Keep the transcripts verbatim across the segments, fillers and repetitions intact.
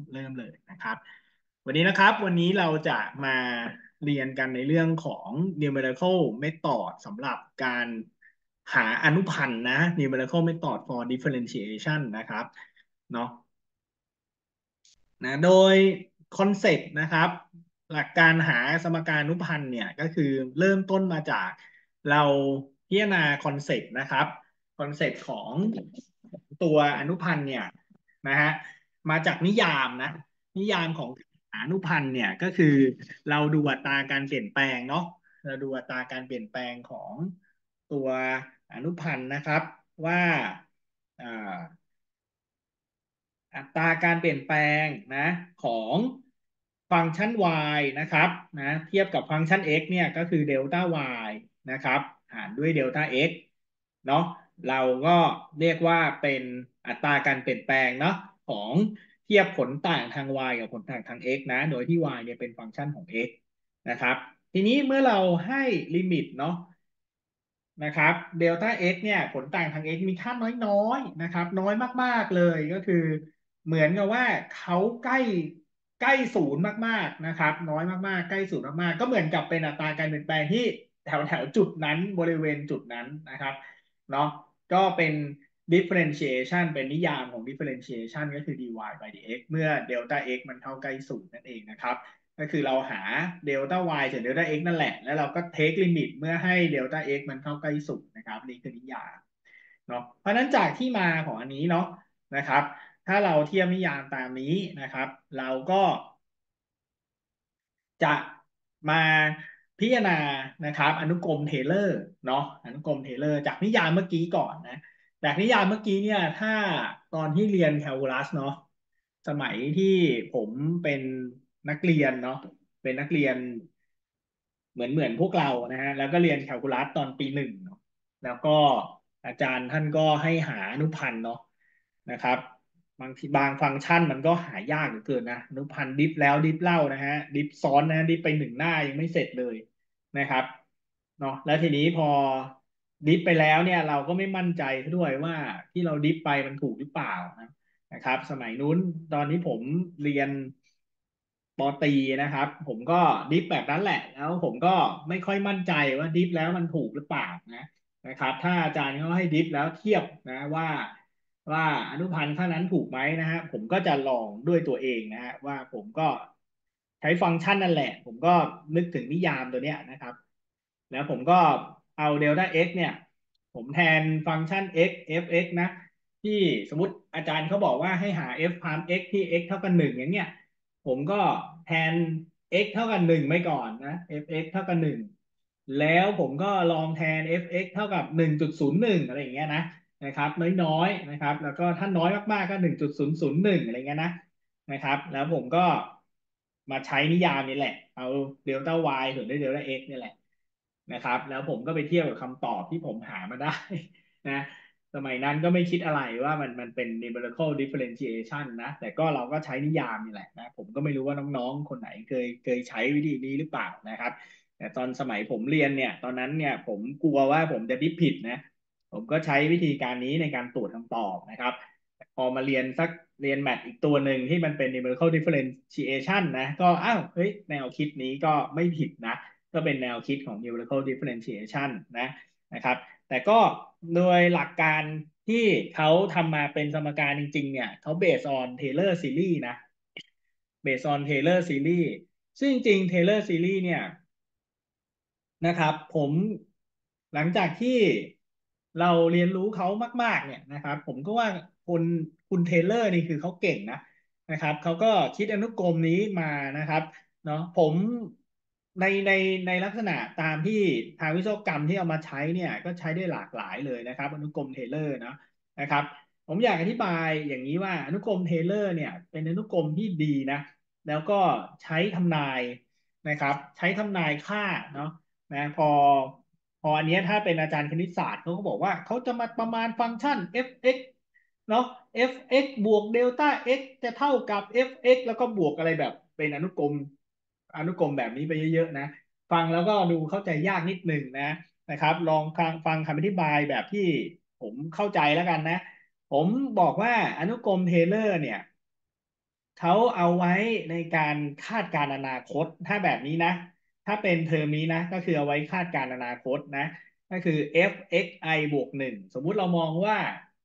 เริ่มเลยนะครับวันนี้นะครับวันนี้เราจะมาเรียนกันในเรื่องของ numerical method สำหรับการหาอนุพันธ์นะ numerical method for differentiation นะครับเนาะ นะโดยคอนเซปต์นะครับหลักการหาสมการอนุพันธ์เนี่ยก็คือเริ่มต้นมาจากเราพิจารณาคอนเซปต์นะครับคอนเซปต์ของตัวอนุพันธ์เนี่ยนะฮะมาจากนิยามนะนิยามของอนุพันธ์เนี่ยก็คือเราดูอัตราการเปลี่ยนแปลงเนาะเราดูอัตราการเปลี่ยนแปลงของตัวอนุพันธ์นะครับว่าอ่า อัตราการเปลี่ยนแปลงนะของฟังก์ชัน y นะครับนะเทียบกับฟังก์ชัน x เนี่ยก็คือเดลต้า y นะครับหารด้วยเดลต้า x เนาะเราก็เรียกว่าเป็นอัตราการเปลี่ยนแปลงเนาะของเทียบผลต่างทาง y กับผลต่างทาง x นะโดยที่ y เนี่ยเป็นฟังก์ชันของ x นะครับทีนี้เมื่อเราให้ลิมิตเนาะ นะครับเดลต้า x เนี่ยผลต่างทาง x มีค่าน้อยๆนะครับน้อยมากๆเลยก็คือเหมือนกับว่าเขาใกล้ใกล้ศูนย์มากๆนะครับน้อยมากๆใกล้ศูนย์มากๆก็เหมือนกับเป็นอัตราการเปลี่ยนแปลงที่แถวแถวจุดนั้นบริเวณจุดนั้นนะครับเนาะก็เป็น differentiation เป็นนิยามของ differentiation ก็คือ dy by dx เมื่อเดลต้า x มันเท่าใกล้ศูนย์นั่นเองนะครับ ก็คือเราหาเดลต้า y ส่วนเดลต้า x นั่นแหละ แล้วเราก็เทคลิมิตเมื่อให้เดลต้า x มันเข้าใกล้ศูนย์นะครับนี่คือนิยามเนาะเพราะฉะนั้นจากที่มาของอันนี้เนาะนะครับถ้าเราเทียบนิยามตามนี้นะครับเราก็จะมาพิจารณานะครับอนุกรมเทเลอร์เนาะอนุกรมเทเลอร์จากนิยามเมื่อกี้ก่อนนะจากนิยามเมื่อกี้เนี่ยถ้าตอนที่เรียนแคลคูลัสเนาะสมัยที่ผมเป็นนักเรียนเนาะเป็นนักเรียนเหมือนเหมือนพวกเรานะฮะแล้วก็เรียนแคลคูลัสตอนปีหนึ่งเนาะแล้วก็อาจารย์ท่านก็ให้หาอนุพันธ์เนาะนะครับบางทีบางฟังก์ชันมันก็หายากเหลือเกินนะอนุพันธ์ดิฟแล้วดิฟเล่านะฮะดิฟซ้อนนะดิฟไปหนึ่งหน้ายังไม่เสร็จเลยนะครับเนาะแล้วทีนี้พอดิฟไปแล้วเนี่ยเราก็ไม่มั่นใจด้วยว่าที่เราดิฟไปมันถูกหรือเปล่านะ นะครับสมัยนู้นตอนนี้ผมเรียนปอตรีนะครับผมก็ดิฟแบบนั้นแหละแล้วผมก็ไม่ค่อยมั่นใจว่าดิฟแล้วมันถูกหรือเปล่านะนะครับถ้าอาจารย์เขาให้ดิฟแล้วเทียบนะว่าว่าอนุพันธ์ค่านั้นถูกไหมนะฮะผมก็จะลองด้วยตัวเองนะฮะว่าผมก็ใช้ฟังก์ชันนั่นแหละผมก็นึกถึงนิยามตัวเนี้ยนะครับแล้วผมก็เอาเดลต้า x เนี่ยผมแทนฟังก์ชัน x f(x) นะ ที่สมมติอาจารย์เขาบอกว่าให้หา f พาม x ที่ x เท่ากับหนึ่งอย่างเงี้ยผมก็แทน x เท่ากับหนึ่งไปก่อนนะ f(x) เท่ากับหนึ่งแล้วผมก็ลองแทน f(x) เท่ากับหนึ่งจุดศูนย์หนึ่งอะไรอย่างเงี้ยนะนะครับน้อยๆนะครับแล้วก็ถ้าน้อยมากๆก็หนึ่งจุดศูนย์ศูนย์หนึ่งอะไรเงี้ยนะนะครับแล้วผมก็มาใช้นิยามนี้แหละเอาเดลต้า y ส่วนด้วยเดลต้า x นี่แหละนะครับแล้วผมก็ไปเทียบกับคำตอบที่ผมหามาได้นะ สมัยนั้นก็ไม่คิดอะไรว่ามันมันเป็น numerical differentiation นะแต่ก็เราก็ใช้นิยามนี่แหละนะผมก็ไม่รู้ว่าน้องๆคนไหนเคยเคยใช้วิธีนี้หรือเปล่านะครับแต่ตอนสมัยผมเรียนเนี่ยตอนนั้นเนี่ยผมกลัวว่าผมจะดิฟผิดนะผมก็ใช้วิธีการนี้ในการตรวจคำตอบนะครับพอมาเรียนสักเรียนแมทอีกตัวหนึ่งที่มันเป็น numerical differentiation นะก็อ้าวเฮ้ยแนวคิดนี้ก็ไม่ผิดนะก็เป็นแนวคิดของ numerical differentiation นะนะครับ แต่ก็โดยหลักการที่เขาทำมาเป็นสมการจริงๆเนี่ยเขา based on Taylor series นะ based on Taylor series ซึ่งจริงๆ Taylor series เนี่ย นะครับผมหลังจากที่เราเรียนรู้เขามากๆเนี่ยนะครับผมก็ว่าคนคุณเทเลอร์นี่คือเขาเก่งนะนะครับเขาก็คิดอนุกรมนี้มานะครับเนาะผมในในในลักษณะตามที่ทางวิศวกรรมที่เอามาใช้เนี่ยก็ใช้ได้หลากหลายเลยนะครับอนุกรมเทเลอร์นะนะครับผมอยากอธิบายอย่างนี้ว่าอนุกรมเทเลอร์เนี่ยเป็นอนุกรมที่ดีนะแล้วก็ใช้ทำนายนะครับใช้ทำนายค่าเนาะ นะพอพออันเนี้ยถ้าเป็นอาจารย์คณิตศาสตร์เขาก็บอกว่าเขาจะมาประมาณฟังก์ชัน f(x) เนาะ f(x) บวกเดลต้า x จะเท่ากับ f(x) แล้วก็บวกอะไรแบบเป็นอนุกรมอนุกรมแบบนี้ไปเยอะๆนะฟังแล้วก็ดูเข้าใจยากนิดหนึ่งนะนะครับลองฟังฟังคำอธิบายแบบที่ผมเข้าใจแล้วกันนะผมบอกว่าอนุกรมเทเลอร์เนี่ยเขาเอาไว้ในการคาดการณ์อนาคตถ้าแบบนี้นะถ้าเป็นเทอมนี้นะก็คือเอาไว้คาดการณ์อนาคตนะก็คือ f(x(i) บวกหนึ่งสมมุติเรามองว่า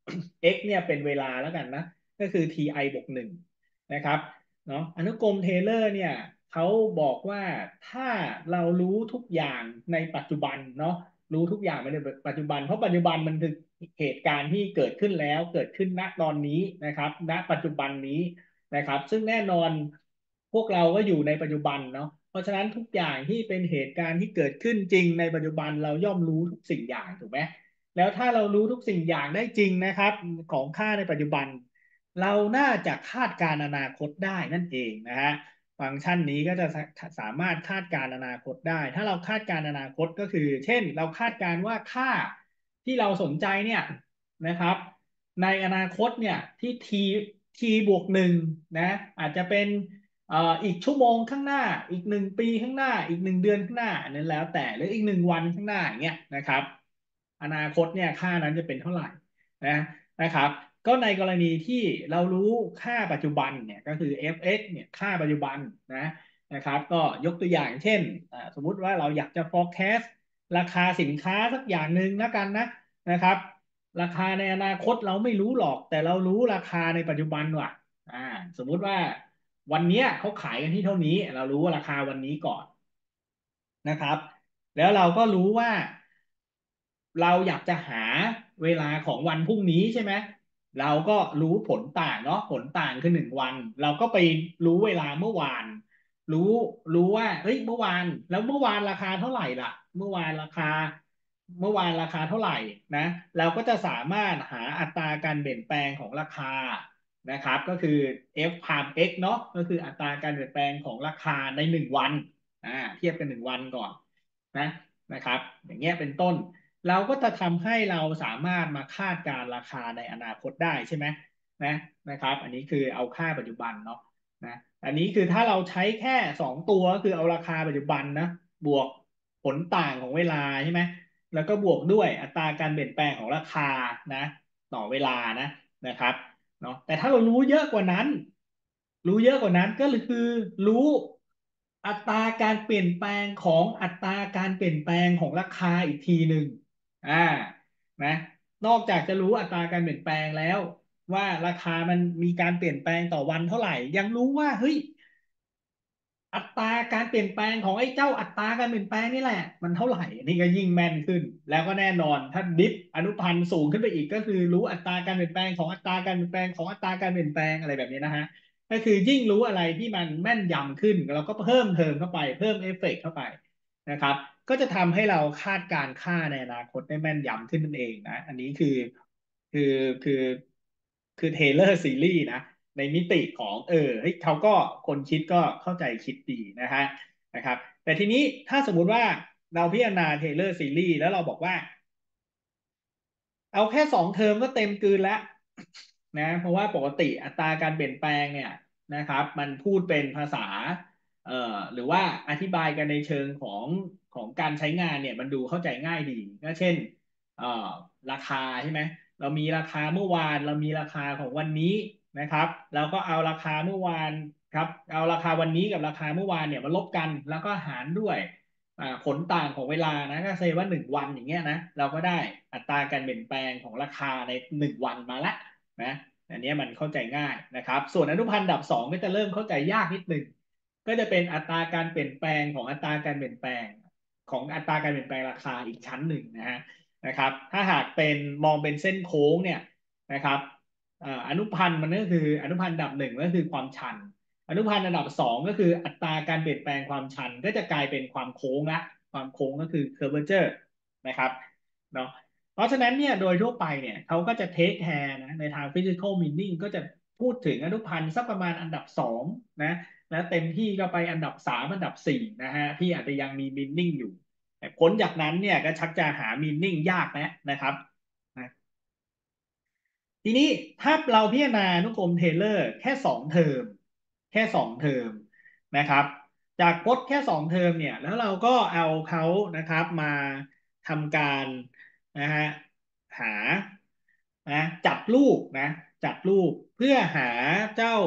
x เนี่ยเป็นเวลาแล้วกันนะก็คือ ti บวกหนึ่งนะครับเนาะอนุกรมเทเลอร์เนี่ยเขาบอกว่าถ้าเรารู้ทุกอย่างในปัจจุบันเนาะรู้ทุกอย่างในปัจจุบันเพราะปัจจุบันมันคือเหตุการณ์ที่เกิดขึ้นแล้วเกิดขึ้นณตอนนี้นะครับณปัจจุบันนี้ นะครับซึ่งแน่นอนพวกเราก็อยู่ในปัจจุบันเนาะเพราะฉะนั้นทุกอย่างที่เป็นเหตุการณ์ที่เกิดขึ้นจริงในปัจจุบันเราย่อมรู้ทุกสิ่งอย่างถูกไหมแล้วถ้าเรารู้ทุกสิ่งอย่างได้จริงนะครับของค่าในปัจจุบันเราน่าจะคาดการณ์อนาคตได้นั่นเองนะฮะฟังก์ชันนี้ก็จะสามารถคาดการณ์อนาคตได้ถ้าเราคาดการณ์อนาคตก็คือเช่นเราคาดการณ์ว่าค่าที่เราสนใจเนี่ยนะครับ ในอนาคตเนี่ยที่ t t บวกหนึ่งนะอาจจะเป็นเอ่ออีกชั่วโมงข้างหน้าอีกหนึ่งปีข้างหน้าอีกหนึ่งเดือนข้างหน้าอันนั้นแล้วแต่หรืออีกหนึ่งวันข้างหน้าอย่างเงี้ยนะครับอนาคตเนี่ยค่านั้นจะเป็นเท่าไหร่นะนะครับก็ในกรณีที่เรารู้ค่าปัจจุบันเนี่ยก็คือ f(x) เนี่ยค่าปัจจุบันนะนะครับก็ยกตัวอย่างเช่นอ่าสมมุติว่าเราอยากจะ forecast ราคาสินค้าสักอย่างหนึ่งแล้วกันนะนะครับ ราคาในอนาคตเราไม่รู้หรอกแต่เรารู้ราคาในปัจจุบันว่ะอ่าสมมุติว่าวันเนี้ยเขาขายกันที่เท่านี้เรารู้ราคาวันนี้ก่อนนะครับแล้วเราก็รู้ว่าเราอยากจะหาเวลาของวันพรุ่งนี้ใช่ไหมเราก็รู้ผลต่างเนาะผลต่างคือหนึ่งวันเราก็ไปรู้เวลาเมื่อวานรู้รู้ว่าเฮ้ยเมื่อวานแล้วเมื่อวานราคาเท่าไหร่ล่ะเมื่อวานราคาเมื่อวานราคาเท่าไหร่นะเราก็จะสามารถหาอัตราการเปลี่ยนแปลงของราคานะครับก็คือ F พาม x เนาะก็คืออัตราการเปลี่ยนแปลงของราคาในหนึ่งวันอ่าเทียบกันหนึ่งวันก่อนนะนะครับอย่างเงี้ยเป็นต้นเราก็จะทำให้เราสามารถมาคาดการณ์ราคาในอนาคตได้ใช่ไหมนะนะครับอันนี้คือเอาค่าปัจจุบันเนาะนะอันนี้คือถ้าเราใช้แค่สองตัวก็คือเอาราคาปัจจุบันนะบวกผลต่างของเวลาใช่ไหมแล้วก็บวกด้วยอัตราการเปลี่ยนแปลงของราคานะต่อเวลานะนะครับเนาะแต่ถ้าเรารู้เยอะกว่านั้นรู้เยอะกว่านั้นก็คือรู้อัตราการเปลี่ยนแปลงของอัตราการเปลี่ยนแปลงของราคาอีกทีหนึ่งอ่านะนอกจากจะรู้อัตราการเปลี่ยนแปลงแล้วว่าราคามันมีการเปลี่ยนแปลงต่อวันเท่าไหร่ยังรู้ว่าเฮ้ย อัตราการเปลี่ยนแปลงของไอ้เจ้าอัตราการเปลี่ยนแปลงนี่แหละมันเท่าไหร่นี่ก็ยิ่งแม่นขึ้นแล้วก็แน่นอนถ้าดิฟอนุพันธ์สูงขึ้นไปอีกก็คือรู้อัตราการเปลี่ยนแปลงของอัตราการเปลี่ยนแปลงของอัตราการเปลี่ยนแปลงอะไรแบบนี้นะฮะก็คือยิ่งรู้อะไรที่มันแม่นยำขึ้นเราก็เพิ่มเทอมเข้าไปเพิ่มเอฟเฟกต์เข้าไปนะครับก็จะทำให้เราคาดการณ์ค่าในอนาคตได้แม่นยำขึ้นนั่นเองนะอันนี้คือคือคือคือเทเลอร์ซีรีส์นะ ในมิติของเออเฮ้ยเขาก็คนคิดก็เข้าใจคิดดีนะฮะนะครับแต่ทีนี้ถ้าสมมุติว่าเราพิจารณาเทเลอร์ซีรีส์แล้วเราบอกว่า เอาแค่สองเทอมก็เต็มกลืนแล้วนะเพราะว่าปกติอัตราการเปลี่ยนแปลงเนี่ยนะครับมันพูดเป็นภาษาเอ่อหรือว่าอธิบายกันในเชิงของของการใช้งานเนี่ยมันดูเข้าใจง่ายดีก็เช่นเอ่อราคาใช่ไหมเรามีราคาเมื่อวานเรามีราคาของวันนี้นะครับเราก็เอาราคาเมื่อวานครับเอาราคาวันนี้กับราคาเมื่อวานเนี่ยมาลบกันแล้วก็หารด้วย อ่าผลต่างของเวลานะก็เซว่าหนึ่งวันอย่างเงี้ยนะเราก็ได้อัตราการเปลี่ยนแปลงของราคาในหนึ่งวันมาละนะอันนี้มันเข้าใจง่ายนะครับส่วนอนุพันธ์ดับสองก็จะเริ่มเข้าใจยากนิดหนึ่งก็จะเป็นอัตราการเปลี่ยนแปลงของอัตราการเปลี่ยนแปลงของอัตราการเปลี่ยนแปลงราคาอีกชั้นหนึ่งนะฮะนะครับถ้าหากเป็นมองเป็นเส้นโค้งเนี่ยนะครับอ่าอนุพันธ์มันก็คืออนุพันธ์ดับหนึ่งก็คือความชัน อนุพันธ์อันดับสองก็คืออัตราการเปลี่ยนแปลงความชันก็จะกลายเป็นความโค้งละความโค้งก็คือ curvature นะครับเนาะเพราะฉะนั้นเนี่ยโดยทั่วไปเนี่ยเขาก็จะ take care นะในทาง physical meaning ก็จะพูดถึงอนุพันธ์สักประมาณอันดับสองนะแล้วเต็มที่ก็ไปอันดับสามอันดับสี่นะฮะที่อาจจะยังมี meaning อยู่แต่พ้นจากนั้นเนี่ยก็ชักจะหา meaning ยากแล้วนะครับนะ ทีนี้ถ้าเราพิจารณาอนุกรมเทเลอร์แค่สองเทอมแค่สองเทอมนะครับจากพจน์แค่สองเทอมเนี่ยแล้วเราก็เอาเขานะครับมาทำการนะฮะหานะจัดรูปนะจัดรูปเพื่อหาเจ้า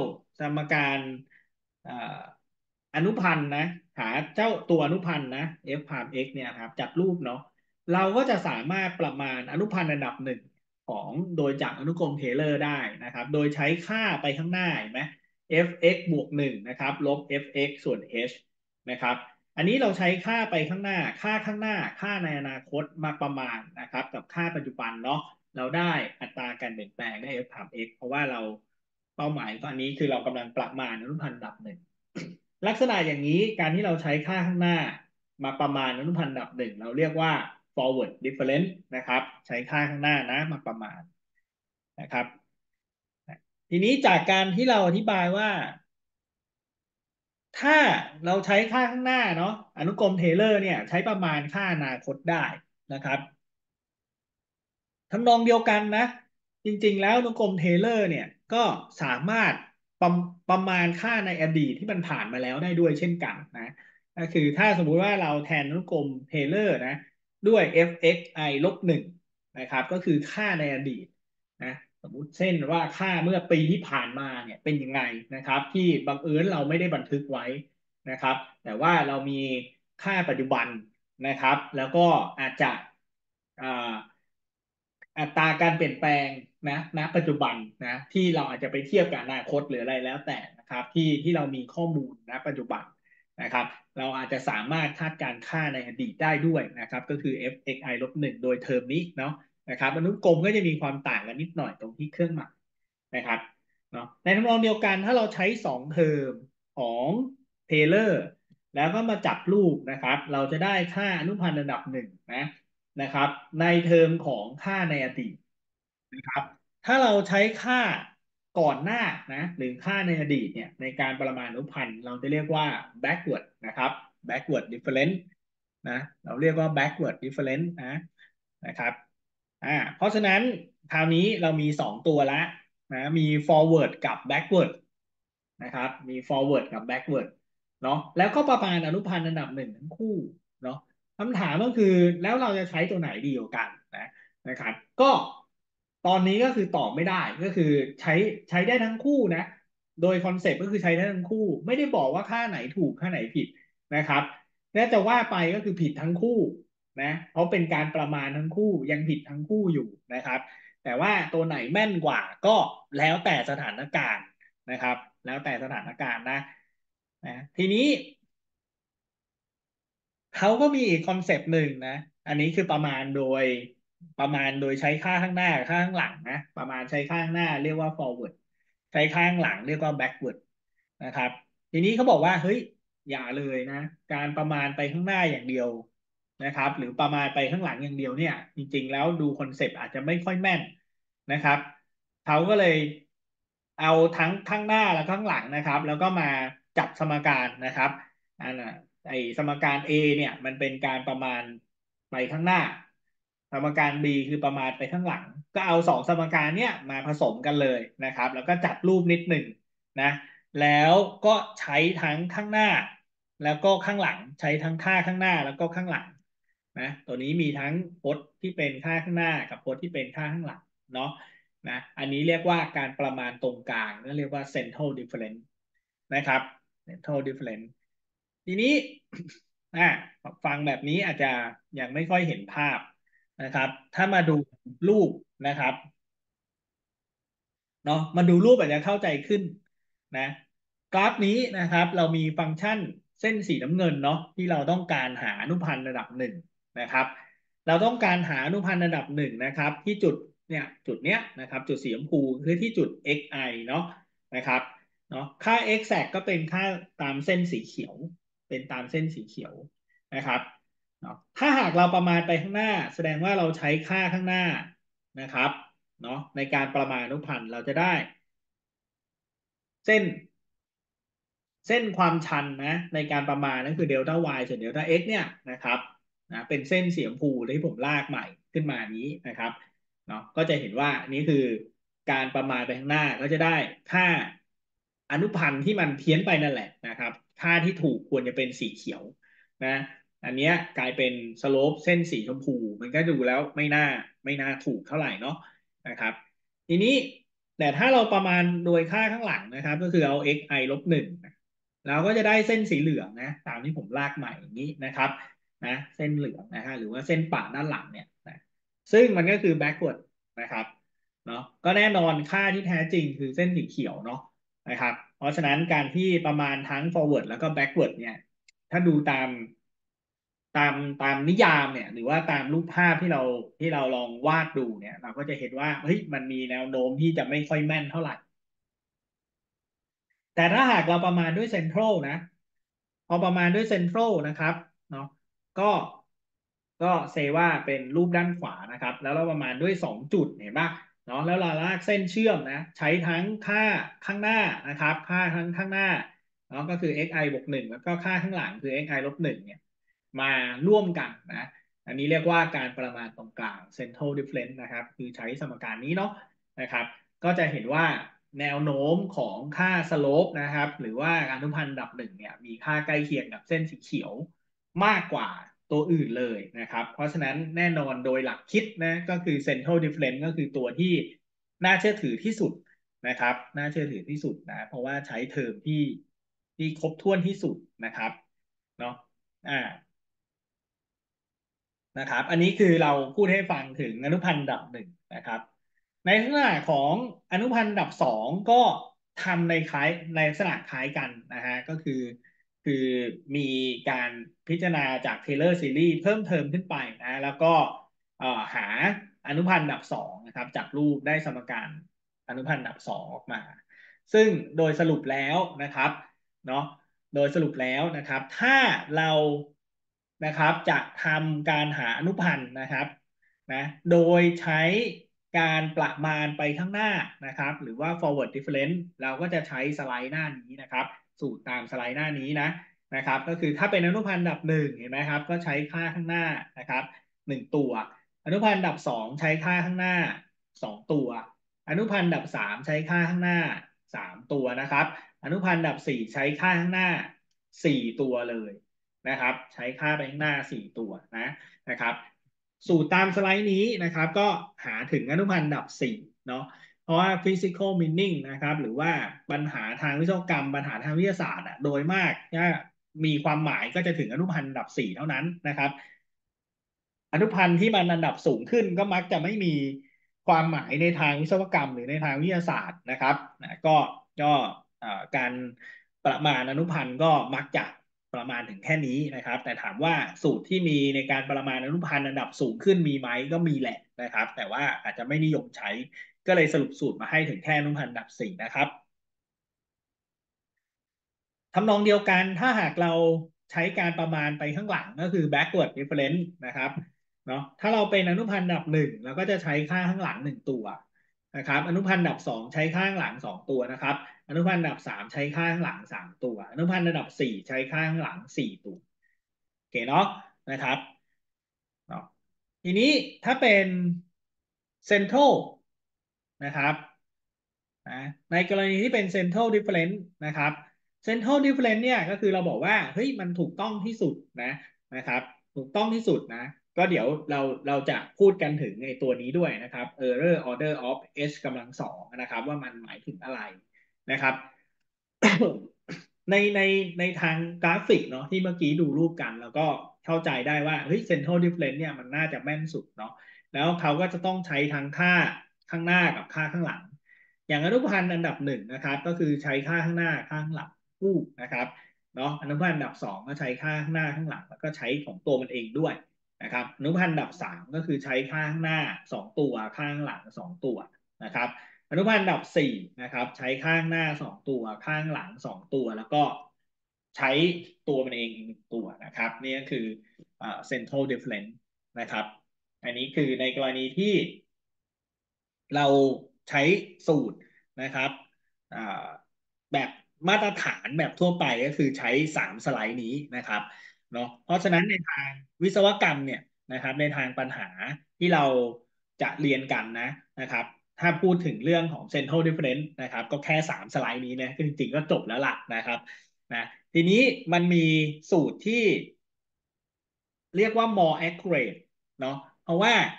มการอ่าอนุพันธ์นะหาเจ้าตัวอนุพันธ์นะ f พาม x เนี่ยครับจากรูปเนาะเราก็จะสามารถประมาณอนุพันธ์ระดับหนึ่งของโดยจากอนุกรมเทเลอร์ได้นะครับโดยใช้ค่าไปข้างหน้าเห็นไหม f(x) บวกหนึ่งนะครับลบ f(x) ส่วน h นะครับอันนี้เราใช้ค่าไปข้างหน้าค่าข้างหน้าค่าในอนาคตมาประมาณนะครับกับค่าปัจจุบันเนาะเราได้อัตราการเปลี่ยนแปลงได้ f ถาม x เพราะว่าเราเป้าหมายตอนนี้คือเรากำลังประมาณอนุพันธ์ระดับหนึ่งลักษณะอย่างนี้การที่เราใช้ค่าข้างหน้ามาประมาณอนุพันธ์ระดับหนึ่งเราเรียกว่า forward difference นะครับใช้ค่าข้างหน้านะมาประมาณนะครับทีนี้จากการที่เราอธิบายว่า ถ้าเราใช้ค่าข้างหน้าเนาะอนุกรมเทเลอร์เนี่ยใช้ประมาณค่าอนาคตได้นะครับ ทำนองเดียวกันนะจริงๆแล้วอนุกรมเทเลอร์เนี่ยก็สามารถประประมาณค่าในอดีตที่มันผ่านมาแล้วได้ด้วยเช่นกันนะก็คือถ้าสมมุติว่าเราแทนอนุกรมเทเลอร์นะด้วย f(x(i) ลบหนึ่งนะครับก็คือค่าในอดีตนะสมมุติเช่นว่าค่าเมื่อปีที่ผ่านมาเนี่ยเป็นยังไงนะครับที่บังเอิญเราไม่ได้บันทึกไว้นะครับแต่ว่าเรามีค่าปัจจุบันนะครับแล้วก็อาจจะอ่า อัตราการเปลี่ยนแปลงนะณปัจจุบันนะที่เราอาจจะไปเทียบกับอนาคตหรืออะไรแล้วแต่นะครับที่ที่เรามีข้อมูลณปัจจุบันนะครับเราอาจจะสามารถคาดการณ์ค่าในอดีตได้ด้วยนะครับก็คือ f(x(i) ลบหนึ่งโดยเทอมนี้เนาะนะครับอนุกรมก็จะมีความต่างกันนิดหน่อยตรงที่เครื่องหมายนะครับเนาะในทำนองเดียวกันถ้าเราใช้สองเทอมของเทเลอร์แล้วก็มาจับรูปนะครับเราจะได้ค่าอนุพันธ์ระดับหนึ่งนะ นะครับในเทอมของค่าในอดีตนะครับถ้าเราใช้ค่าก่อนหน้านะหรือค่าในอดีตเนี่ยในการประมาณอนุพันธ์เราจะเรียกว่า backward นะครับ backward difference นะเราเรียกว่า backward difference นะนะครับอ่าเพราะฉะนั้นคราวนี้เรามีสองตัวละนะมี forward กับ backward นะครับมี forward กับ backward เนาะแล้วก็ประมาณอนุพันธ์อันดับหนึ่งทั้งคู่เนาะ คำถามก็คือแล้วเราจะใช้ตัวไหนดีกว่ากันนะนะครับก็ตอนนี้ก็คือตอบไม่ได้ก็คือใช้ใช้ได้ทั้งคู่นะโดยคอนเซ็ปต์ก็คือใช้ได้ทั้งคู่ไม่ได้บอกว่าค่าไหนถูกค่าไหนผิดนะครับและจะว่าไปก็คือผิดทั้งคู่นะเพราะเป็นการประมาณทั้งคู่ยังผิดทั้งคู่อยู่นะครับแต่ว่าตัวไหนแม่นกว่าก็แล้วแต่สถานการณ์นะครับแล้วแต่สถานการณ์นะนะทีนี้ เขาก็มีอีกคอนเซปต์หนึ่งนะอันนี้คือประมาณโดยประมาณโดยใช้ค่าข้างหน้ากับค่าข้างหลังนะประมาณใช้ค่าข้างหน้าเรียกว่า forward ใช้ค่าข้างหลังเรียกว่า backward นะครับทีนี้เขาบอกว่าเฮ้ยอย่าเลยนะการประมาณไปข้างหน้าอย่างเดียวนะครับหรือประมาณไปข้างหลังอย่างเดียวเนี่ยจริงๆแล้วดูคอนเซปต์อาจจะไม่ค่อยแม่นนะครับเขาก็เลยเอาทั้งข้างหน้าและข้างหลังนะครับแล้วก็มาจัดสมการนะครับ อันน่ะไอสมการ A เนี่ยมันเป็นการประมาณไปข้างหน้าสมการ B คือประมาณไปข้างหลังก็เอาสองสมการเนี่ยมาผสมกันเลยนะครับแล้วก็จัดรูปนิดหนึ่งนะแล้วก็ใช้ทั้งข้างหน้าแล้วก็ข้างหลังใช้ทั้งค่าข้างหน้าแล้วก็ข้างหลังนะตัวนี้มีทั้งพจน์ที่เป็นค่าข้างหน้ากับพจน์ที่เป็นค่าข้างหลังเนาะนะอันนี้เรียกว่าการประมาณตรงกลางนั่นเรียกว่า central difference นะครับ central difference ทีนี้อ่าฟังแบบนี้อาจจะยังไม่ค่อยเห็นภาพนะครับถ้ามาดูรูปนะครับเนาะมาดูรูปอาจจะเข้าใจขึ้นนะกราฟนี้นะครับเรามีฟังก์ชันเส้นสีน้ำเงินเนาะที่เราต้องการหาอนุพันธ์ระดับหนึ่งนะครับเราต้องการหาอนุพันธ์ระดับหนึ่งนะครับที่จุดเนี่ยจุดเนี้ยนะครับจุดสีชมพูคือที่จุด xi เนาะนะครับเนาะค่า exact ก็เป็นค่าตามเส้นสีเขียวเป็นตามเส้นสีเขียวนะครับ เนาะถ้าหากเราประมาณไปข้างหน้าแสดงว่าเราใช้ค่าข้างหน้านะครับเนาะในการประมาณอนุพันธ์เราจะได้เส้นเส้นความชันนะในการประมาณนั่นคือเดลต้า y ส่วนเดลต้า x เนี่ยนะครับนะเป็นเส้นสีชมพูที่ผมลากใหม่ขึ้นมานี้นะครับเนาะก็จะเห็นว่านี่คือการประมาณไปข้างหน้าก็จะได้ค่าอนุพันธ์ที่มันเพี้ยนไปนั่นแหละนะครับค่าที่ถูกควรจะเป็นสีเขียวนะ อันนี้กลายเป็นสโลปเส้นสีชมพูมันก็ดูแล้วไม่น่าไม่น่าถูกเท่าไหร่เนาะนะครับทีนี้ในแต่ถ้าเราประมาณโดยค่าข้างหลังนะครับก็คือเอา xi ลบหนึ่งเราก็จะได้เส้นสีเหลืองนะตามที่ผมลากใหม่อย่างนี้นะครับนะเส้นเหลืองนะฮะหรือว่าเส้นป่าด้านหลังเนี่ยนะซึ่งมันก็คือ backward นะครับเนาะก็แน่นอนค่าที่แท้จริงคือเส้นสีเขียวเนาะนะครับเพราะฉะนั้นการที่ประมาณทั้ง forward แล้วก็ backward เนี่ยถ้าดูตามตามตามนิยามเนี่ยหรือว่าตามรูปภาพที่เราที่เราลองวาดดูเนี่ยเราก็จะเห็นว่าเฮ้ยมันมีแนวโน้มที่จะไม่ค่อยแม่นเท่าไหร่ แต่ถ้าหากเราประมาณด้วยเซ็นทรัลนะพอประมาณด้วยเซ็นทรัลนะครับเนาะก็ก็เซว่าเป็นรูปด้านขวานะครับแล้วเราประมาณด้วยสองจุดเห็นป่ะเนาะแล้วเราลากเส้นเชื่อมนะใช้ทั้งค่าข้างหน้านะครับค่าทั้งข้างหน้าเนาะก็คือ xi บวกหนึ่งแล้วก็ค่าข้างหลังคือ xi ลบหนึ่งเนี่ยมาร่วมกันนะอันนี้เรียกว่าการประมาณตรงกลาง central difference นะครับคือใช้สมการนี้เนาะนะครับ ก็จะเห็นว่าแนวโน้มของค่าสโลปนะครับหรือว่าอนุพันธ์ดับหนึ่งเนี่ยมีค่าใกล้เคียงกับเส้นสีเขียวมากกว่าตัวอื่นเลยนะครับเพราะฉะนั้นแน่นอนโดยหลักคิดนะก็คือ central difference ก็คือตัวที่น่าเชื่อถือที่สุดนะครับน่าเชื่อถือที่สุดนะเพราะว่าใช้เทอมที่ที่ครบถ้วนที่สุดนะครับเนาะอ่า นะครับอันนี้คือเราพูดให้ฟังถึงอนุพันธ์ดับหนึ่งนะครับในลักษณะของอนุพันธ์ดับสองก็ทำในคล้ายในลักษณะคล้ายกันนะฮะก็คือคือมีการพิจารณาจากเทเลอร์ซีรีส์เพิ่มเติมขึ้นไปนะแล้วก็เอ่อหาอนุพันธ์ดับสองนะครับจากรูปได้สมการอนุพันธ์ดับสองออกมาซึ่งโดยสรุปแล้วนะครับเนาะ โดยสรุปแล้วนะครับถ้าเรานะครับจะทำการหาอนุพันธ์นะครับนะโดยใช้การประมาณไปข้างหน้านะครับหรือว่า forward difference เราก็จะใช้สไลด์หน้านี้นะครับสูตรตามสไลด์หน้านี้นะนะครับก็คือถ้าเป็นอนุพันธ์ดับหนึ่งเห็นไหมครับก็ใช้ค่าข้างหน้านะครับหนึ่งตัวอนุพันธ์ดับสองใช้ค่าข้างหน้าสองตัวอนุพันธ์ดับสามใช้ค่าข้างหน้าสามตัวนะครับ อนุพันธ์ดับสี่ใช้ค่าข้างหน้าสี่ตัวเลยนะครับใช้ค่าไปข้างหน้าสี่ตัวนะนะครับสูตรตามสไลด์นี้นะครับก็หาถึงอนุพันธ์ดับสี่เนาะเพราะว่า physical meaning นะครับหรือว่าปัญหาทางวิศวกรรมปัญหาทางวิทยาศาสตร์อะโดยมากถ้ามีความหมายก็จะถึงอนุพันธ์ดับสี่เท่านั้นนะครับ อนุพันธ์ที่มันอันดับสูงขึ้นก็มักจะไม่มีความหมายในทางวิศวกรรมหรือในทางวิทยาศาสตร์นะครับนะก็ก็การประมาณอนุพันธ์ก็มักจะประมาณถึงแค่นี้นะครับแต่ถามว่าสูตรที่มีในการประมาณอนุพันธ์อันดับสูงขึ้นมีไหมก็มีแหละนะครับแต่ว่าอาจจะไม่นิยมใช้ก็เลยสรุปสูตรมาให้ถึงแค่อนุพันธ์อันดับสี่นะครับ ทำนองเดียวกันถ้าหากเราใช้การประมาณไปข้างหลังก็คือ backward difference นะครับเนาะถ้าเราเป็นอนุพันธ์ดับหนึ่งเราก็จะใช้ค่าข้างหลังหนึ่งตัวนะครับอนุพันธ์ดับสองใช้ค่าข้างหลังสองตัวนะครับอนุพันธ์ดับสามใช้ค่าข้างหลังสามตัวอนุพันธ์ระดับสี่ใช้ค่าข้างหลังสี่ตัวโอเคเนาะนะครับเนาะทีนี้ถ้าเป็น central นะครับนะในกรณีที่เป็น central difference นะครับ central difference เนี่ยก็คือเราบอกว่าเฮ้ยมันถูกต้องที่สุดนะนะครับถูกต้องที่สุดนะก็เดี๋ยวเราเราจะพูดกันถึงในตัวนี้ด้วยนะครับ error order of h กำลังสองนะครับว่ามันหมายถึงอะไรนะครับ ในในในทางกราฟิกเนาะที่เมื่อกี้ดูรูปกันแล้วก็เข้าใจได้ว่าเฮ้ย central difference เนี่ยมันน่าจะแม่นสุดเนาะแล้วเขาก็จะต้องใช้ทั้งค่าข้างหน้ากับค่าข้างหลังอย่างอนุพันธ์อันดับหนึ่งนะครับก็คือใช้ค่าข้างหน้าค่าข้างหลังคู่นะครับเนาะอนุพันธ์อันดับสองก็ใช้ค่าข้างหน้าข้างหลังแล้วก็ใช้ของตัวมันเองด้วยนะครับอนุพันธ์อันดับสามก็คือใช้ค่าข้างหน้าสองตัวค่าข้างหลังสองตัวนะครับ อนุพันธ์อันดับสี่นะครับใช้ข้างหน้าสองตัวข้างหลังสองตัวแล้วก็ใช้ตัวมันเองอีกหนึ่งตัวนะครับนี่ก็คือ central difference นะครับอันนี้คือในกรณีที่เราใช้สูตรนะครับแบบมาตรฐานแบบทั่วไปก็คือใช้สามสไลด์นี้นะครับเนาะเพราะฉะนั้นในทางวิศวกรรมเนี่ยนะครับในทางปัญหาที่เราจะเรียนกันนะนะครับถ้าพูดถึงเรื่องของ central difference นะครับก็แค่สามสไลด์นี้นะจริงๆก็จบแล้วล่ะนะครับนะทีนี้มันมีสูตรที่ เรียกว่า more accurate เนาะเพราะว่าอ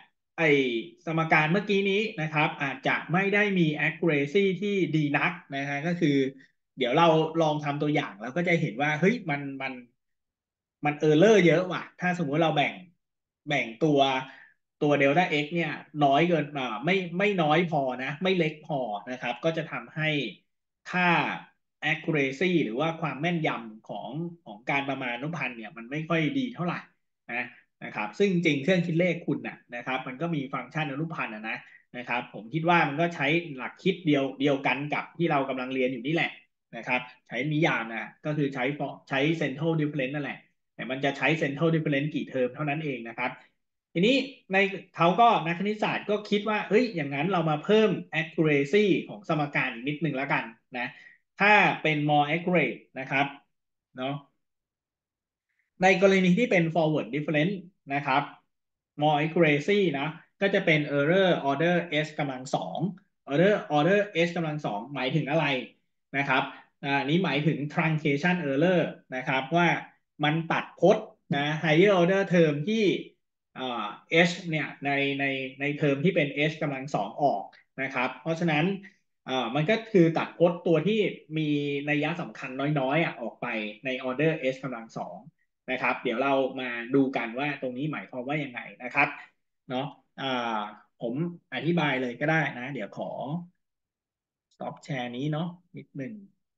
สมการเมื่อกี้นี้นะครับอาจจะไม่ได้มี accuracy ที่ดีนักนะฮะก็คือเดี๋ยวเราลองทำตัวอย่างแล้วก็จะเห็นว่าเฮ้ยมันมันมันเออร์เลอร์เยอะว่ะถ้าสมมุติเราแบ่งแบ่งตัวตัวเดลต้า x เนี่ยน้อยเกินอ่าไม่ไม่น้อยพอนะไม่เล็กพอนะครับก็จะทำให้ค่า accuracy หรือว่าความแม่นยำของของการประมาณอนุพันธ์เนี่ยมันไม่ค่อยดีเท่าไหร่นะ นะครับซึ่งจริงเครื่องคิดเลขคุณน่ะนะครับมันก็มีฟังก์ชันอนุพันธ์นะนะนะครับผมคิดว่ามันก็ใช้หลักคิดเดียวเดียวกันกับที่เรากำลังเรียนอยู่นี่แหละนะครับใช้นิยามนะก็คือใช้ใช้ central difference นั่นแหละแต่มันจะใช้ central difference กี่เทอมเท่านั้นเองนะครับทีนี้ในเขาก็นักคณิตศาสตร์ก็คิดว่าเฮ้ยอย่างนั้นเรามาเพิ่ม accuracy ของสมการอีกนิดนึงแล้วกันนะถ้าเป็น more accurate นะครับเนาะ ในกรณีที่เป็น forward difference นะครับ more accuracy นะก็จะเป็น error order s กำลังสอง error order s กำลังสองหมายถึงอะไรนะครับอันนี้หมายถึง truncation error นะครับว่ามันตัดพจน์นะ higher order term ที่อ่า h เนี่ยในในในเทอมที่เป็น h กำลังสองออกนะครับเพราะฉะนั้นอ่ามันก็คือตัดพจน์ตัวที่มีนัยสำคัญน้อยๆอ่ะออกไปใน order s กำลังสอง นะครับเดี๋ยวเรามาดูกันว่าตรงนี้หมายความว่ายังไงนะครับเนาะอ่าผมอธิบายเลยก็ได้นะเดี๋ยวขอ stop share นี้เนาะนิดหนึ่ง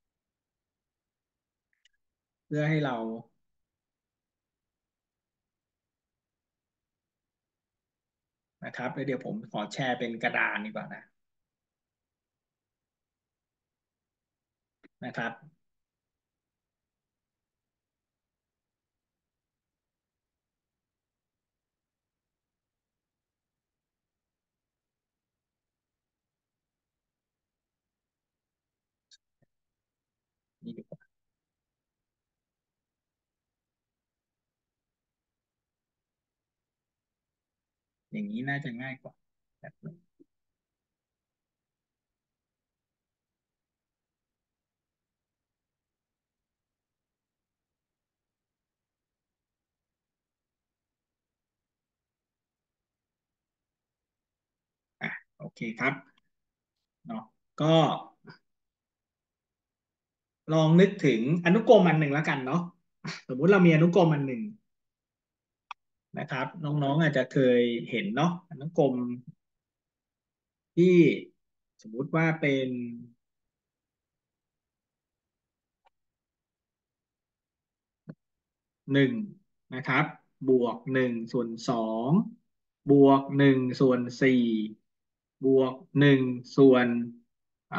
เพื่อให้เรานะครับแล้วเดี๋ยวผมขอแชร์เป็นกระดานดีกว่านะนะครับนี่ดีกว่าอย่างนี้น่าจะง่ายกว่าแบบนึงอ่ะโอเคครับเนาะก็ลองนึกถึงอนุกรมอันหนึ่งแล้วกันเนาะสมมุติเรามีอนุกรมอันหนึ่งนะครับน้องๆอาจจะเคยเห็นเนาะอนุกรม ที่สมมุติว่าเป็นหนึ่งนะครับบวกหนึ่งส่วนสองบวกหนึ่งส่วนสี่บวกหนึ่งส่วนอ่า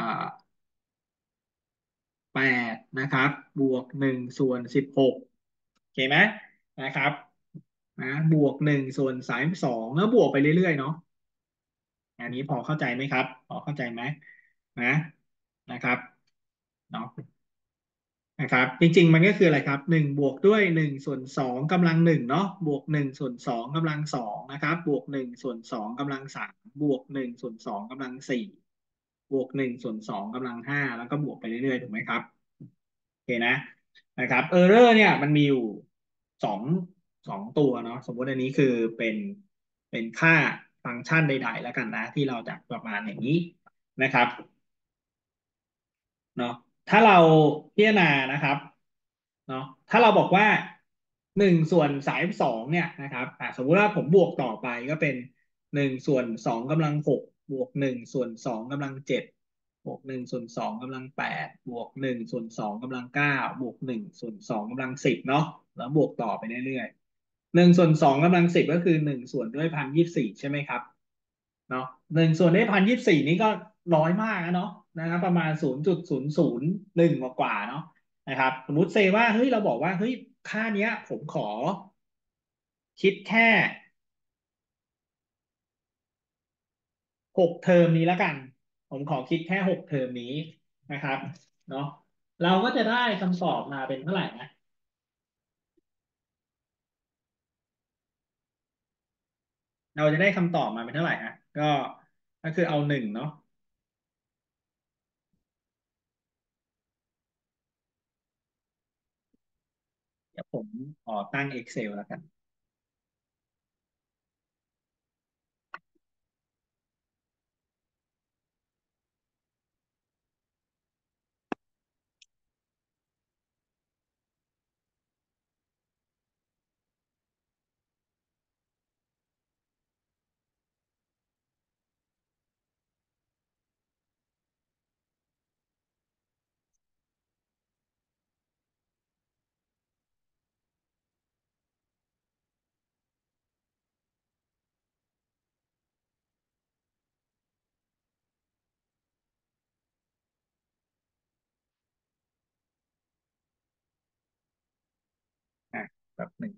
แปดนะครับบวกหนึ่งส่วนสิบหกโอเคไหมนะครับนะบวกหนึ่งส่วนสามสองแล้วบวกไปเรื่อยๆเนาะอันนี้พอเข้าใจไหมครับพอเข้าใจไหมนะนะครับเนาะ นะครับจริงๆมันก็คืออะไรครับหนึ่งบวกด้วยหนึ่งส่วนสองกำลังหนึ่งเนาะบวกหนึ่งส่วนสองกำลังสองนะครับบวกหนึ่งส่วนสองกำลังสามบวกหนึ่งส่วนสองกำลังสี่บวกหนึ่งส่วนสองกำลังห้าแล้วก็บวกไปเรื่อยๆถูกไหมครับโอเคนะนะครับเออร์เรอร์เนี่ยมันมีอยู่สองสองตัวเนาะสมมติอันนี้คือเป็นเป็นค่าฟังก์ชันใดๆแล้วกันนะที่เราจะประมาณอย่างนี้นะครับ เนาะถ้าเราพิจารณานะครับเนาะถ้าเราบอกว่าหนึ่งส่วนสามสองเนี่ยนะครับอ่ะสมมุติว่าผมบวกต่อไปก็เป็นหนึ่งส่วนสองกำลังหกบวกหนึ่งส่วนสองกำลังเจ็ดบวกหนึ่งส่วนสองกำลังแปดบวกหนึ่งส่วนสองกำลังเก้าบวกหนึ่งส่วนสองกำลังสิบเนาะแล้วบวกต่อไปเรื่อยๆหนึ่งส่วนสองกำลังสิบก็คือหนึ่งส่วนด้วยพันยี่สิบสี่ใช่ไหมครับ เนาะหนึ่งส่วนได้พันยี่สิบสี่นี่ก็น้อยมากนะเนาะนะครับประมาณศูนย์จุดศูนย์ศูนย์หนึ่งกว่าๆเนาะนะครับสมมุติเซว่าเฮ้ยเราบอกว่าเฮ้ยค่าเนี้ยผมขอคิดแค่หกเทอมนี้แล้วกันผมขอคิดแค่หกเทอมนี้นะครับเนาะเราก็จะได้คำตอบมาเป็นเท่าไหร่นะเราจะได้คำตอบมาเป็นเท่าไหร่ฮะก็ก็คือเอาหนึ่งเนาะเดี๋ยวผมขอตั้ง Excel แล้วกันแบบหนึ่ง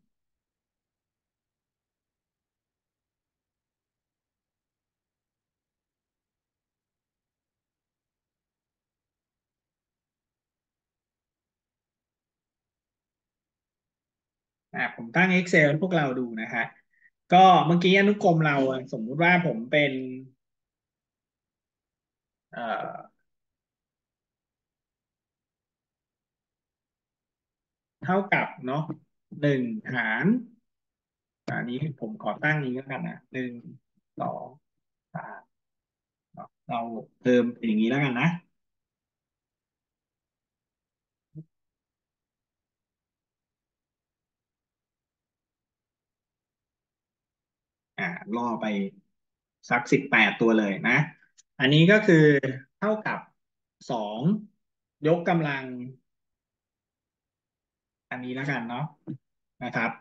อ่าผมตั้ง Excel ให้พวกเราดูนะฮะก็เมื่อกี้อนุกรมเราอะสมมุติว่าผมเป็นเอ่อเท่ากับเนาะหนึ่งหารอันนี้ผมขอตั้งนี้แล้วกันนะหนึ่งสองสามเนาะเราเติมอย่างนี้แล้วกันนะ อ่าล่อไปสักสิบแปดตัวเลยนะอันนี้ก็คือเท่ากับสองยกกำลังอันนี้แล้วกันเนาะนะครับ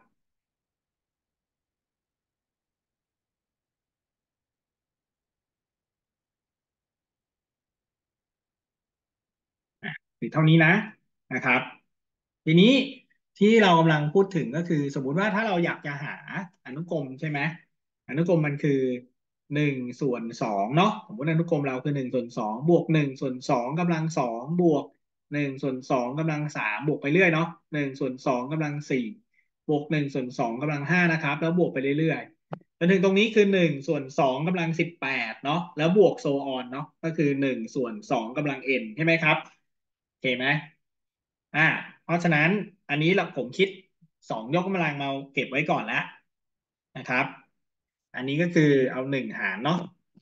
คือเท่านี้นะนะครับทีนี้ที่เรากำลังพูดถึงก็คือสมมุติว่าถ้าเราอยากจะหาอนุกรมใช่ไหมอนุกรมมันคือหนึ่งส่วนสองเนาะสมมติอนุกรมเราคือหนึ่งส่วนสองบวกหนึ่งส่วนสองกำลังสองบวกหนึ่งส่วนสองกำลังสามบวกไปเรื่อยเนาะหนึ่งส่วนสองกำลังสี่บวกหนึ่งส่วนสองกำลังห้านะครับแล้วบวกไปเรื่อยๆจนถึงตรงนี้คือหนึ่งส่วนสองกำลังสิบแปดเนาะแล้วบวกโซออนเนาะก็คือหนึ่งส่วนสองกำลัง n ใช่ไหมครับโอเคไหม อ่าเพราะฉะนั้นอันนี้เราผมคิดสองยกกำลังมาเก็บไว้ก่อนแล้วนะครับอันนี้ก็คือเอาหนึ่งหารเนาะ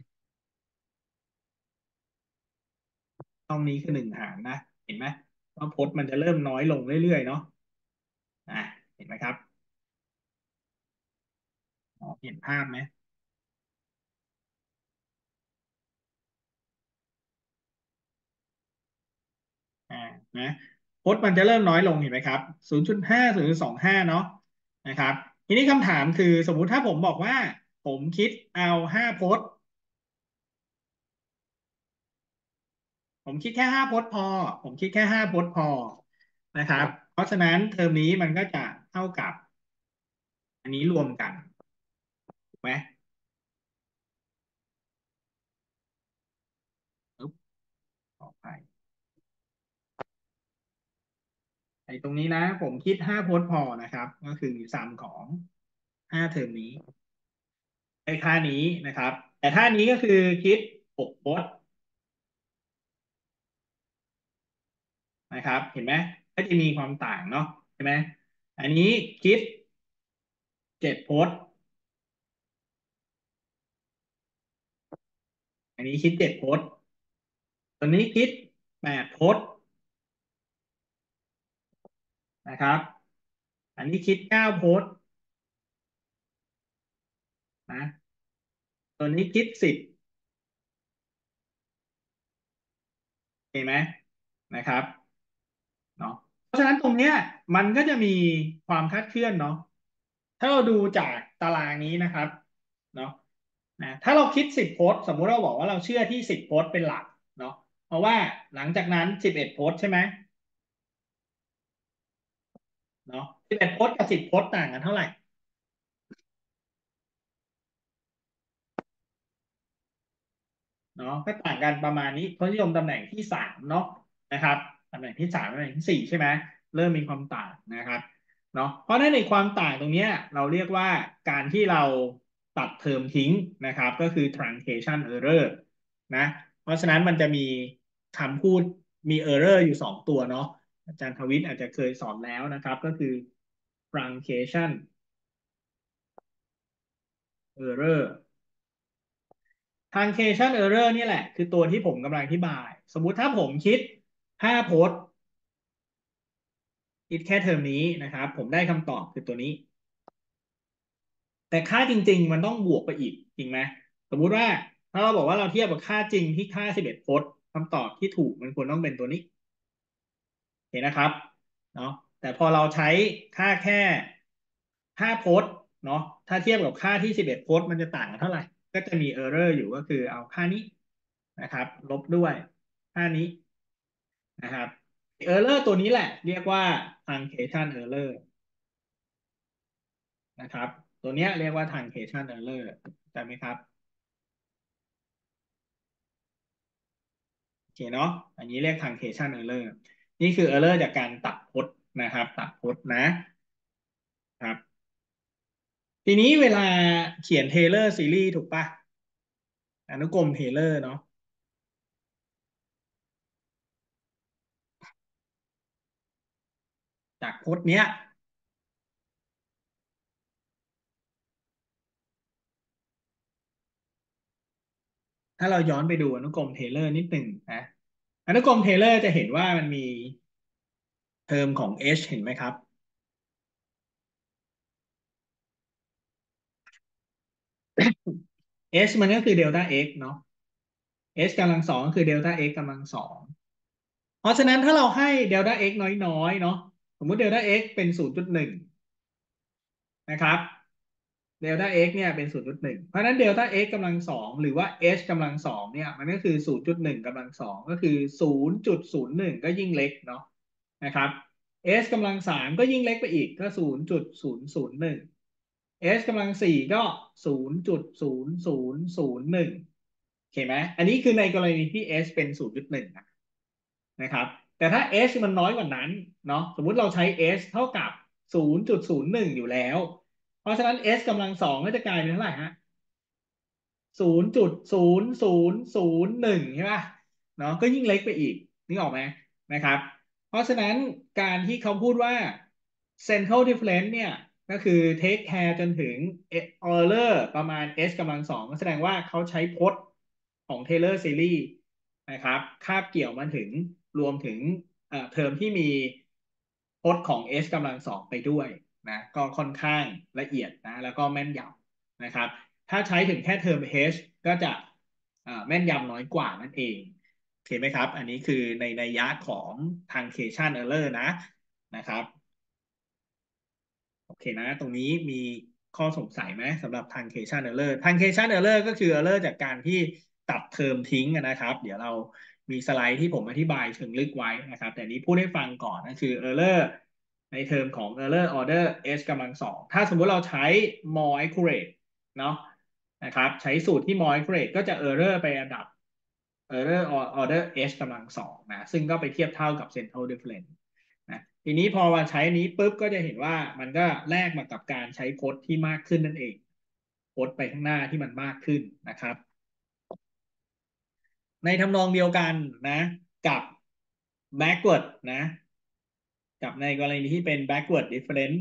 ช่องนี้คือหนึ่งหารนะเห็นไหมว่าพจน์มันจะเริ่มน้อยลงเรื่อยๆเนาะอ่าเห็นไหมครับอ๋อเห็นภาพไหมอ่านะพจน์มันจะเริ่มน้อยลงเห็นไหมครับศูนย์จุดห้าศูนย์จุดสองห้าเนาะนะครับทีนี้คำถามคือสมมุติถ้าผมบอกว่าผมคิดเอาห้าพจน์ ผมคิดแค่ห้าพจน์พอผมคิดแค่ห้าพจน์พอนะครับเพราะฉะนั้นเทอมนี้มันก็จะเท่ากับอันนี้รวมกันถูกไหมปึ๊บขอไปไอ้ตรงนี้นะผมคิดห้าพจน์พอนะครับก็คือซัมของห้าเทอมนี้ไอ้ค่านี้นะครับแต่ท่านี้ก็คือคิดหกพจน์นะครับเห็นไหมก็จะมีความต่างเนาะใช่ไหมอันนี้คิดเจ็ดพจน์อันนี้คิดเจ็ดพจน์ตัวนี้คิดแปดพจน์นะครับอันนี้คิดเก้าพจน์นะ ตัวนี้คิดสิบเห็นไหมนะครับเนาะเพราะฉะนั้นตรงเนี้ยมันก็จะมีความคลาดเคลื่อนเนาะถ้าเราดูจากตารางนี้นะครับเนาะนะถ้าเราคิดสิบโพสต์สมมุติเราบอกว่าเราเชื่อที่สิบโพสต์เป็นหลักเนาะเพราะว่าหลังจากนั้นสิบเอ็ดโพสต์ใช่ไหมเนาะสิบเอ็ดโพสต์กับสิบโพสต์ต่างกันเท่าไหร่ เนาะก็ต่างกันประมาณนี้ทศนิยมตำแหน่งที่สามเนาะนะครับตำแหน่งที่สามตำแหน่งที่สี่ใช่ไหมเริ่มมีความต่างนะครับเนาะเพราะในความต่างตรงเนี้ยเราเรียกว่าการที่เราตัดเทอมทิ้งนะครับก็คือ truncation error นะเพราะฉะนั้นมันจะมีคำพูดมี error อยู่สองตัวเนาะอาจารย์ทวิทย์อาจจะเคยสอนแล้วนะครับก็คือ truncation error truncation error นี่แหละคือตัวที่ผมกำลังอธิบายสมมุติถ้าผมคิดห้าโพสต์ คิดแค่เทอมนี้นะครับผมได้คำตอบคือตัวนี้แต่ค่าจริงๆมันต้องบวกไปอีกจริงไหมสมมุติว่าถ้าเราบอกว่าเราเทียบกับค่าจริงที่ค่าสิบเอ็ดพจน์คำตอบที่ถูกมันควรต้องเป็นตัวนี้เห็นนะครับเนาะแต่พอเราใช้ค่าแค่ห้าพจน์เนาะถ้าเทียบกับค่าที่สิบเอ็ดพจน์มันจะต่างกันเท่าไหร่ก็จะมี error อยู่ก็คือเอาค่านี้นะครับลบด้วยค่านี้นะครับ error ตัวนี้แหละเรียกว่า truncation error นะครับตัวเนี้ยเรียกว่า truncation error ใช่ไหมครับโอเคเนาะอันนี้เรียก truncation error นี่คือ error จากการตัดพจน์นะครับตัดพจน์นะครับทีนี้เวลาเขียน Taylor series ถูกปะอนุกรม Taylor เนาะจากพจน์เนี้ยถ้าเราย้อนไปดูอนุกรม Taylor นิดหนึ่งนะอนุกรม Taylor จะเห็นว่ามันมีเทอมของ h เห็นไหมครับ h มันก็คือเดลต้า x เนาะ h กำลังสองก็คือเดลต้า x กำลังสองเพราะฉะนั้นถ้าเราให้เดลต้า x น้อยๆเนาะสมมุติเดลต้า x เป็นศูนย์จุดหนึ่งนะครับเดลต้า x เนี่ยเป็นศูนย์จุดหนึ่งเพราะฉะนั้นเดลต้า x กำลังสองหรือว่า h กำลังสองเนี่ยมันก็คือศูนย์จุดหนึ่งกำลังสองก็คือศูนย์จุดศูนย์หนึ่งก็ยิ่งเล็กเนาะนะครับ h กำลังสามก็ยิ่งเล็กไปอีกก็ศูนย์จุดศูนย์ศูนย์หนึ่ง h กำลังสี่ก็ศูนย์จุดศูนย์ศูนย์ศูนย์หนึ่งโอเคไหมอันนี้คือในกรณีที่ h เป็นศูนย์จุดหนึ่งนะ นะครับแต่ถ้า h มันน้อยกว่านั้นเนาะสมมุติเราใช้ h เท่ากับศูนย์จุดศูนย์หนึ่งอยู่แล้วเพราะฉะนั้น h กำลังสองก็จะกลายเป็นเท่าไหร่ฮะศูนย์จุดศูนย์ศูนย์ศูนย์หนึ่งใช่ป่ะเนาะก็ยิ่งเล็กไปอีกนึกออกไหมนะครับเพราะฉะนั้นการที่เขาพูดว่า central difference เนี่ยก็คือ take care จนถึง error ประมาณ h กำลังสองก็แสดงว่าเขาใช้พจน์ของ Taylor series นะครับคาบเกี่ยวมาถึงรวมถึงเอ่อเทอมที่มีพจน์ของ h กำลังสองไปด้วยนะก็ค่อนข้างละเอียดนะแล้วก็แม่นยำนะครับถ้าใช้ถึงแค่เทอม h ก็จะเอ่อแม่นยำน้อยกว่านั่นเองโอเคไหมครับอันนี้คือในนัยยะของ truncation error นะนะครับ โอเคนะตรงนี้มีข้อสงสัยไหมสำหรับ truncation error truncation error ก็คือ error จากการที่ตัดเทอมทิ้งนะครับเดี๋ยวเรามีสไลด์ที่ผมอธิบายเชิงลึกไว้นะครับแต่นี้พูดให้ฟังก่อนก็คือ error ในเทอมของ error order h กำลังสองถ้าสมมุติเราใช้ more accurate เนาะนะครับใช้สูตรที่ more accurate ก็จะ error ไประดับ error order h กำลังสองนะซึ่งก็ไปเทียบเท่ากับ central difference นะทีนี้พอมาใช้นี้ปุ๊บก็จะเห็นว่ามันก็แลกมากับการใช้โค้ดที่มากขึ้นนั่นเองโค้ดไปข้างหน้าที่มันมากขึ้นนะครับในทำนองเดียวกันนะกับ backward นะกับในกรณีที่เป็น backward difference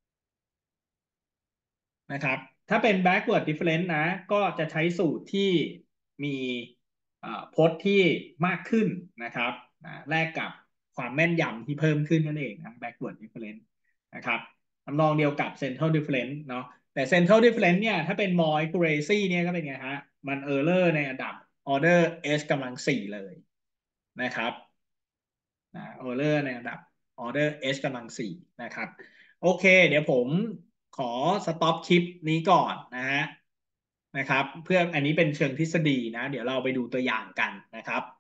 นะครับถ้าเป็น backward difference นะก็จะใช้สูตรที่มีพจน์ที่มากขึ้นนะครับแลกกับความแม่นยำที่เพิ่มขึ้นนั่นเองนะ backward difference นะครับทำนองเดียวกับ central difference เนาะแต่ central difference เนี่ยถ้าเป็น more accuracy เนี่ยก็เป็นไงฮะมัน error ในระดับ order h กำลังสี่เลยนะครับนะ error ในระดับ order h กำลังสี่นะครับโอเคเดี๋ยวผมขอสต็อปคลิปนี้ก่อนนะฮะนะครับเพื่ออันนี้เป็นเชิงทฤษฎีนะเดี๋ยวเราไปดูตัวอย่างกันนะครับ